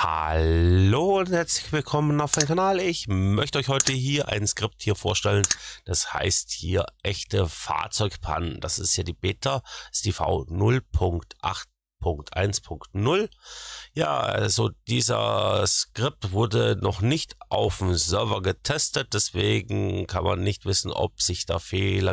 Hallo und herzlich willkommen auf meinem Kanal. Ich möchte euch heute hier ein Skript hier vorstellen. Das heißt hier echte Fahrzeugpannen. Das ist ja die Beta, das ist die V0.8.1.0. Ja, also dieser Skript wurde noch nicht auf dem Server getestet, deswegen kann man nicht wissen, ob sich da Fehler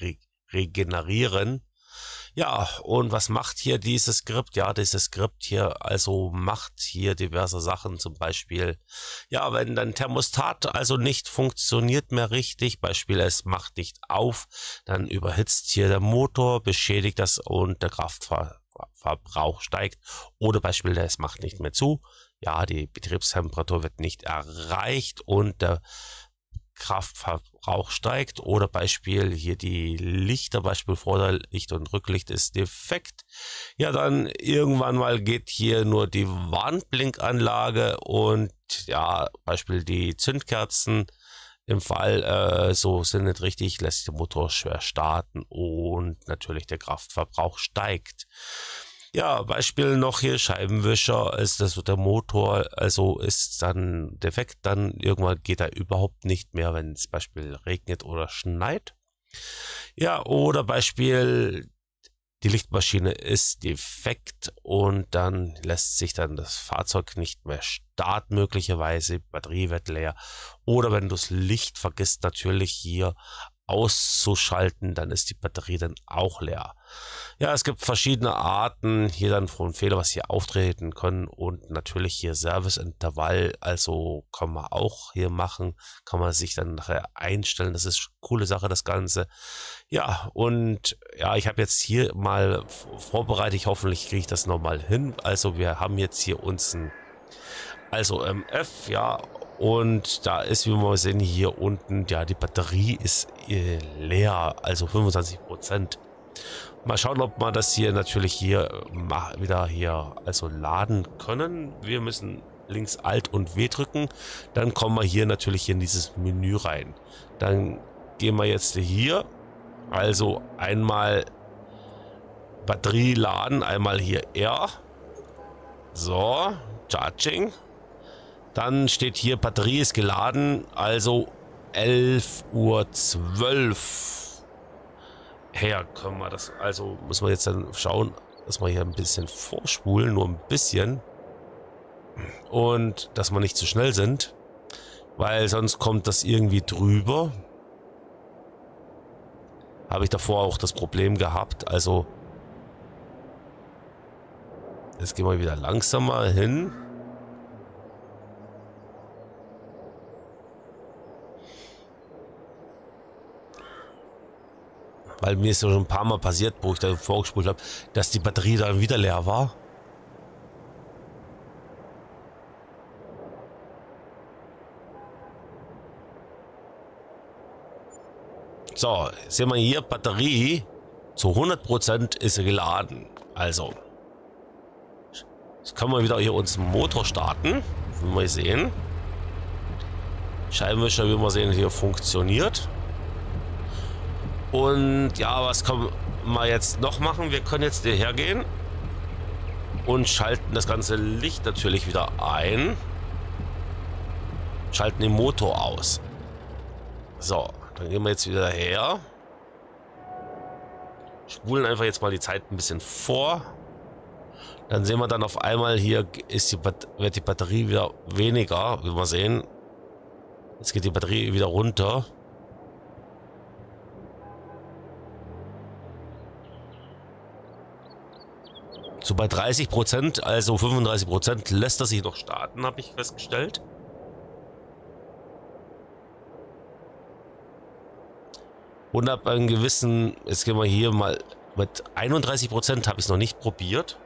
regenerieren. Ja, und was macht hier dieses Skript? Ja, dieses Skript hier also macht hier diverse Sachen, zum Beispiel, ja, wenn dein Thermostat also nicht funktioniert mehr richtig, Beispiel es macht nicht auf, dann überhitzt hier der Motor, beschädigt das und der Kraftverbrauch steigt, oder Beispiel es macht nicht mehr zu, ja, die Betriebstemperatur wird nicht erreicht und der Kraftverbrauch steigt, oder Beispiel hier die Lichter, Beispiel Vorderlicht und Rücklicht ist defekt. Ja, dann irgendwann mal geht hier nur die Warnblinkanlage und ja, Beispiel die Zündkerzen im Fall so sind nicht richtig, lässt der Motor schwer starten und natürlich der Kraftverbrauch steigt. Ja, Beispiel noch hier Scheibenwischer, ist das der Motor, also ist dann defekt, dann irgendwann geht er überhaupt nicht mehr, wenn es Beispiel regnet oder schneit. Ja, oder Beispiel die Lichtmaschine ist defekt und dann lässt sich dann das Fahrzeug nicht mehr starten, möglicherweise, Batterie wird leer. Oder wenn du das Licht vergisst, natürlich hier auszuschalten, dann ist die Batterie dann auch leer. Ja, es gibt verschiedene Arten hier dann von Fehlern, was hier auftreten können, und natürlich hier Serviceintervall, also kann man auch hier machen, kann man sich dann nachher einstellen, das ist eine coole Sache, das Ganze. Ja, und ja, ich habe jetzt hier mal vorbereitet, hoffentlich kriege ich das nochmal hin, also wir haben jetzt hier uns ein, also MF, ja, und da ist, wie wir sehen, hier unten, ja, die Batterie ist leer, also 25%. Mal schauen, ob wir das hier natürlich hier wieder hier also laden können. Wir müssen links Alt und W drücken, dann kommen wir hier natürlich in dieses Menü rein. Dann gehen wir jetzt hier, also einmal Batterie laden, einmal hier R, so, Charging. Dann steht hier, Batterie ist geladen, also 11:12 Uhr. Her können wir das, also muss man jetzt dann schauen, dass wir hier ein bisschen vorspulen, nur ein bisschen. Und dass wir nicht zu schnell sind, weil sonst kommt das irgendwie drüber. Habe ich davor auch das Problem gehabt, also jetzt gehen wir wieder langsamer hin. Weil mir ist schon ein paar Mal passiert, wo ich da vorgespult habe, dass die Batterie dann wieder leer war. So, sehen wir hier, Batterie zu 100% ist sie geladen. Also, jetzt können wir wieder hier unseren Motor starten, wie wir sehen. Scheibenwischer, wie wir sehen, hier funktioniert. Und ja, was können wir jetzt noch machen? Wir können jetzt hierher gehen und schalten das ganze Licht natürlich wieder ein. Schalten den Motor aus. So, dann gehen wir jetzt wieder her. Spulen einfach jetzt mal die Zeit ein bisschen vor. Dann sehen wir dann auf einmal, hier ist wird die Batterie wieder weniger, wie wir sehen. Jetzt geht die Batterie wieder runter. So bei 30%, also 35% lässt er sich noch starten, habe ich festgestellt. Und ab einem gewissen, jetzt gehen wir hier mal mit 31%, habe ich es noch nicht probiert.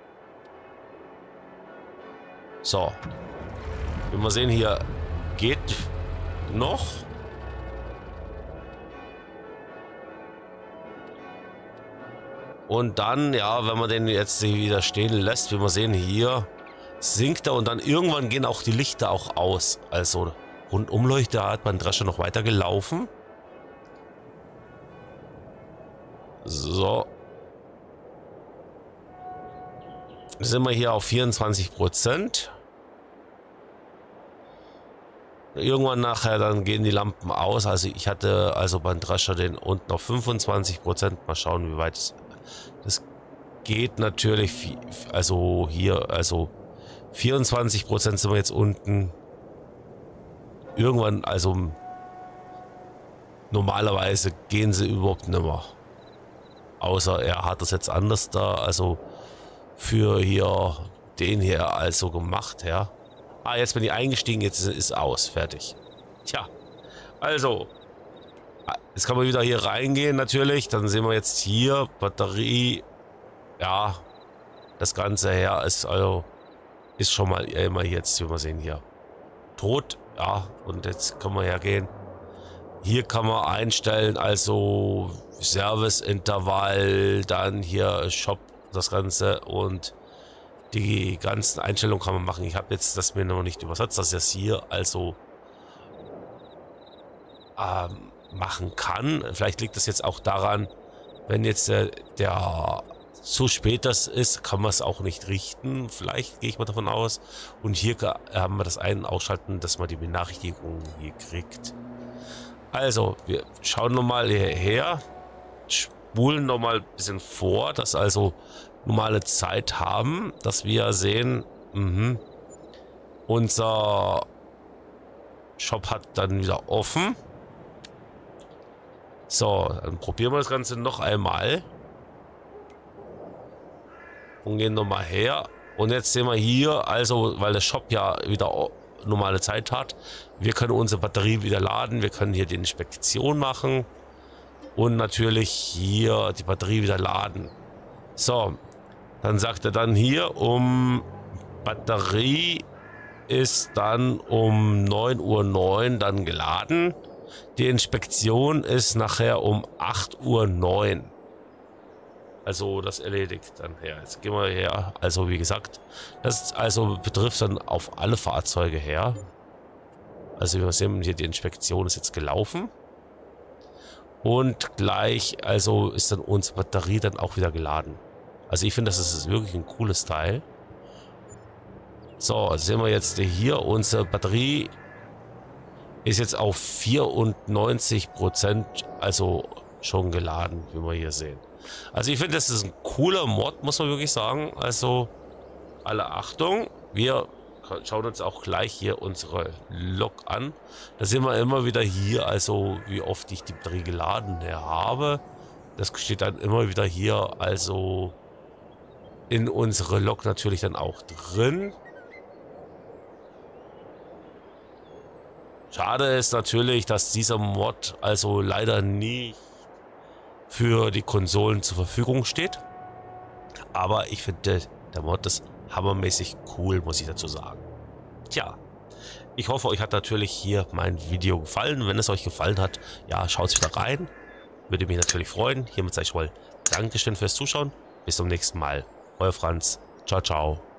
So, wie wir sehen, hier geht noch. Und dann, ja, wenn man den jetzt wieder stehen lässt, wie wir sehen, hier sinkt er und dann irgendwann gehen auch die Lichter auch aus. Also Rundumleuchter hat mein Drescher noch weiter gelaufen. So. Sind wir hier auf 24%. Irgendwann nachher, dann gehen die Lampen aus. Also ich hatte also beim Drescher den unten auf 25%. Mal schauen, wie weit das geht natürlich. Also hier, also 24% sind wir jetzt unten. Irgendwann, also normalerweise gehen sie überhaupt nicht mehr. Außer er hat das jetzt anders da, also für hier den hier also gemacht, ja. Ah, jetzt bin ich eingestiegen, jetzt ist aus, fertig. Tja, also, jetzt kann man wieder hier reingehen natürlich, dann sehen wir jetzt hier, Batterie, ja, das Ganze her ist also, ist schon mal immer jetzt, wie wir sehen hier, tot, ja, und jetzt können wir hergehen. Hier kann man einstellen, also Serviceintervall, dann hier Shop, das Ganze und die ganzen Einstellungen kann man machen. Ich habe jetzt das mir noch nicht übersetzt, dass ich das hier also machen kann. Vielleicht liegt das jetzt auch daran, wenn jetzt der zu spät das ist, kann man es auch nicht richten. Vielleicht gehe ich mal davon aus. Und hier haben wir das Ein- und Ausschalten, dass man die Benachrichtigung hier kriegt. Also, wir schauen nochmal hierher, spulen nochmal ein bisschen vor, dass also normale Zeit haben, dass wir sehen, unser Shop hat dann wieder offen. So, dann probieren wir das Ganze noch einmal. Und gehen nochmal her. Und jetzt sehen wir hier, also, weil der Shop ja wieder normale Zeit hat, wir können unsere Batterie wieder laden, wir können hier die Inspektion machen und natürlich hier die Batterie wieder laden. So, dann sagt er dann hier, Batterie ist dann um 9:09 Uhr dann geladen. Die Inspektion ist nachher um 8:09 Uhr. Also das erledigt dann her. Jetzt gehen wir her. Also wie gesagt, das also betrifft dann auf alle Fahrzeuge her. Also wir sehen hier, die Inspektion ist jetzt gelaufen. Und gleich, also ist dann unsere Batterie dann auch wieder geladen. Also ich finde, das ist wirklich ein cooles Teil. So, sehen wir jetzt hier, unsere Batterie ist jetzt auf 94%, also schon geladen, wie wir hier sehen. Also ich finde, das ist ein cooler Mod, muss man wirklich sagen. Also alle Achtung, wir schauen uns auch gleich hier unsere Lok an. Da sehen wir immer wieder hier, also wie oft ich die Batterie geladen habe. Das steht dann immer wieder hier, also in unsere Lok natürlich dann auch drin. Schade ist natürlich, dass dieser Mod also leider nie für die Konsolen zur Verfügung steht. Aber ich finde, der Mod ist hammermäßig cool, muss ich dazu sagen. Tja, ich hoffe, euch hat natürlich hier mein Video gefallen. Wenn es euch gefallen hat, ja, schaut wieder rein. Würde mich natürlich freuen. Hiermit sage ich mal Dankeschön fürs Zuschauen. Bis zum nächsten Mal. Euer Franz. Ciao, ciao.